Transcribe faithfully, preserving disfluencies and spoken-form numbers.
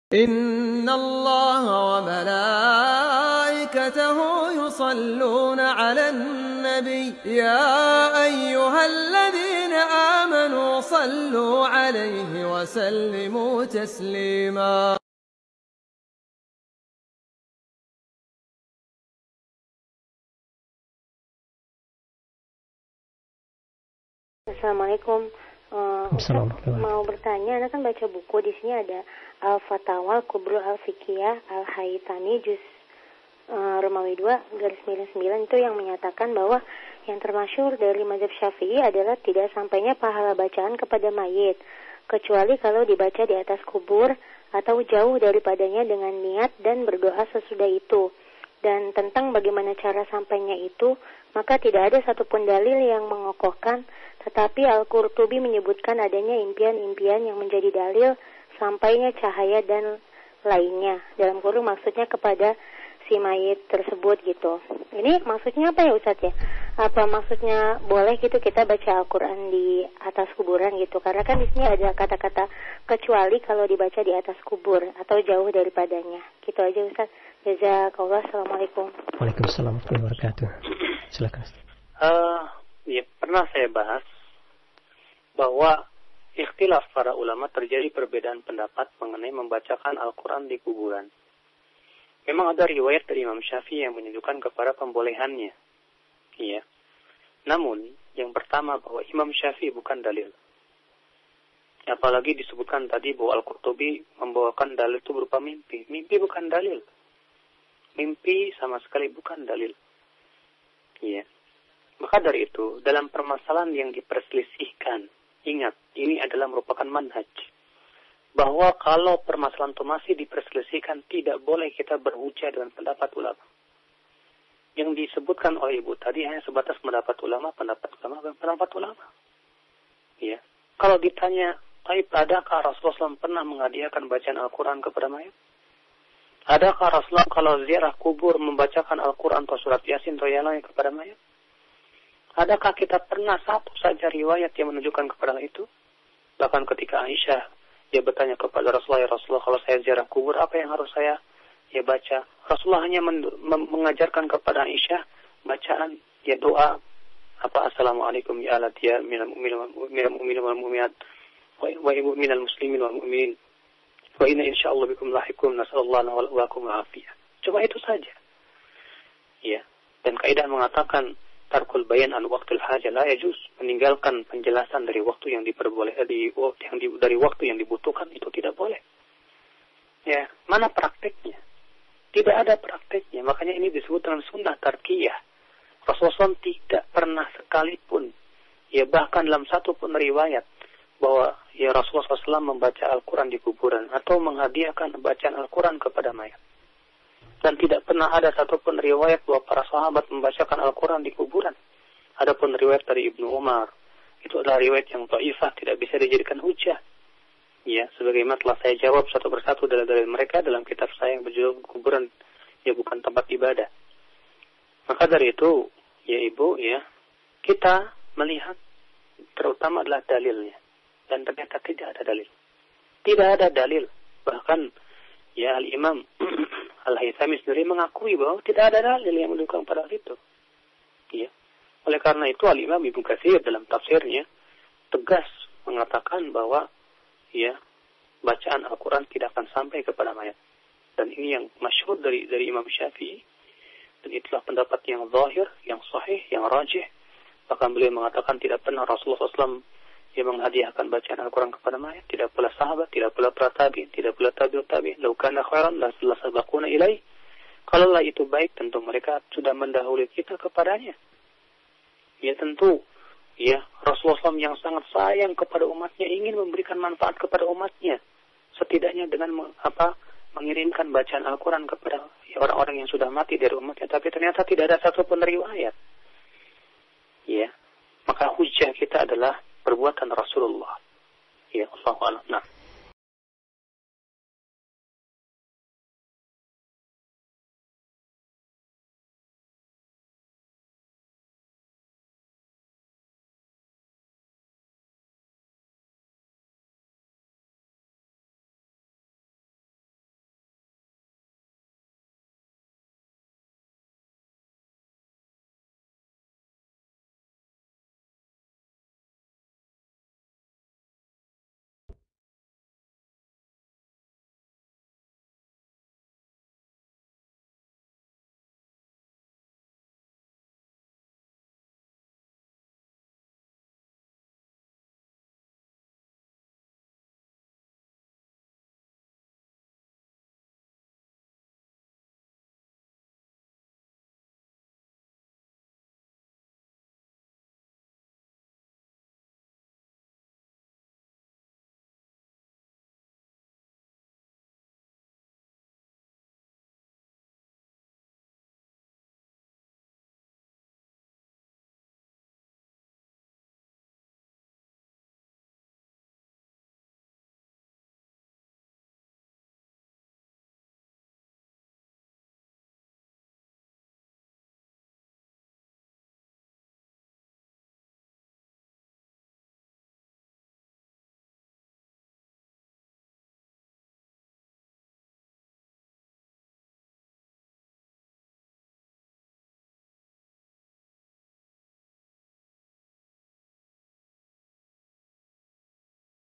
إن الله وملائكته يصلون على النبي يا أيها الذين آمنوا صلوا عليه وسلموا تسليما. Assalamualaikum. Uh, Ustaz, mau bertanya, Anda kan baca buku, di sini ada Al-Fatawa Kubru Al-Fiqhiyah Al-Haytami Juz uh, Romawi dua garis miring sembilan, itu yang menyatakan bahwa yang termasyhur dari mazhab Syafi'i adalah tidak sampainya pahala bacaan kepada mayit, kecuali kalau dibaca di atas kubur atau jauh daripadanya dengan niat dan berdoa sesudah itu. Dan tentang bagaimana cara sampainya itu, maka tidak ada satupun dalil yang mengokohkan, tetapi Al-Qurtubi menyebutkan adanya impian-impian yang menjadi dalil sampainya cahaya dan lainnya. Dalam kurung maksudnya kepada si mayit tersebut gitu. Ini maksudnya apa ya Ustaz ya? Apa maksudnya boleh gitu kita baca Al-Quran di atas kuburan gitu? Karena kan di sini ada kata-kata kecuali kalau dibaca di atas kubur atau jauh daripadanya. Gitu aja Ustaz. Jazakallah. Assalamualaikum. Waalaikumsalam warahmatullahi wabarakatuh. Silakan. Uh, ya, pernah saya bahas bahwa ikhtilaf para ulama, terjadi perbedaan pendapat mengenai membacakan Al-Quran di kuburan. Memang ada riwayat dari Imam Syafi'i yang menunjukkan kepada pembolehannya. Iya. Namun, yang pertama bahwa Imam Syafi'i bukan dalil. Apalagi disebutkan tadi bahwa Al-Qurtubi membawakan dalil itu berupa mimpi. Mimpi bukan dalil. Mimpi sama sekali bukan dalil. Iya. Maka dari itu, dalam permasalahan yang diperselisihkan, ingat, ini adalah merupakan manhaj. Bahwa kalau permasalahan itu masih diperselisihkan, tidak boleh kita berhujjah dengan pendapat ulama. Yang disebutkan oleh Ibu tadi hanya sebatas pendapat ulama, pendapat ulama, dan pendapat ulama. Ya. Kalau ditanya, adakah Rasulullah shallallahu alaihi wasallam pernah menghadiahkan bacaan Al-Quran kepada mayat? Adakah Rasulullah kalau ziarah kubur membacakan Al-Quran atau surat Yasin atau yang lain kepada mayat? Adakah kita pernah satu saja riwayat yang menunjukkan kepada itu? Bahkan ketika Aisyah, dia bertanya kepada Rasulullah, ya Rasulullah, kalau saya ziarah kubur, apa yang harus saya ya baca? Rasulullah hanya men- mengajarkan kepada Aisyah bacaan, ya doa, apa, Assalamualaikum ya alat ya minal mu'minin wal mu'minat wa ibu minal muslimin wal mu'minin wa inna insyaallah bikum lahikum nasallallahu wa lakum afiyah. Cuma itu saja. Ya. Dan kaidah mengatakan tarkul bayan an waqtul hajah la yajuz, meninggalkan penjelasan dari waktu yang diperboleh di yang di, dari waktu yang dibutuhkan itu tidak boleh. Ya, mana prakteknya? Tidak ada prakteknya. Makanya ini disebut dengan sunnah tarkiyah. Rasulullah shallallahu alaihi wasallam tidak pernah sekalipun, ya bahkan dalam satu pun riwayat bahwa ya Rasulullah shallallahu alaihi wasallam membaca Al-Quran di kuburan atau menghadiahkan bacaan Al-Quran kepada mayat. Dan tidak pernah ada satupun riwayat bahwa para sahabat membacakan Al-Quran di kuburan. Adapun riwayat dari Ibnu Umar, itu adalah riwayat yang dhaifah, tidak bisa dijadikan hujjah. Ya, sebagaimana telah saya jawab satu persatu dari mereka dalam kitab saya yang berjudul Kuburan ya bukan tempat ibadah. Maka dari itu, ya Ibu, ya, kita melihat terutama adalah dalilnya. Dan ternyata tidak ada dalil. Tidak ada dalil. Bahkan ya Al-Imam Al-Haytami sendiri mengakui bahwa tidak ada dalil yang mendukung pada hal itu. Ya. Oleh karena itu Al-Imam Ibnu Katsir dalam tafsirnya tegas mengatakan bahwa ya bacaan Al-Quran tidak akan sampai kepada mayat. Dan ini yang masyhur dari dari Imam Syafi'i. Dan itulah pendapat yang zahir, yang sahih, yang rajih. Bahkan beliau mengatakan tidak pernah Rasulullah shallallahu alaihi wasallam yang menghadiahkan bacaan Al-Quran kepada mayat, tidak pula sahabat, tidak pula para tabi'in, tidak pula tabi'ut tabi'in. Lau kana khairan la sabaquna ilaih. Kalaulah itu baik, tentu mereka sudah mendahului kita kepadanya. Ya tentu, ya Rasulullah shallallahu alaihi wasallam yang sangat sayang kepada umatnya, ingin memberikan manfaat kepada umatnya, setidaknya dengan apa mengirimkan bacaan Al-Quran kepada ya, orang-orang yang sudah mati dari umatnya. Tapi ternyata tidak ada satupun riwayat. Ya, maka hujjah kita adalah perbuatan Rasulullah. Ya, Allahu a'lam. Nah.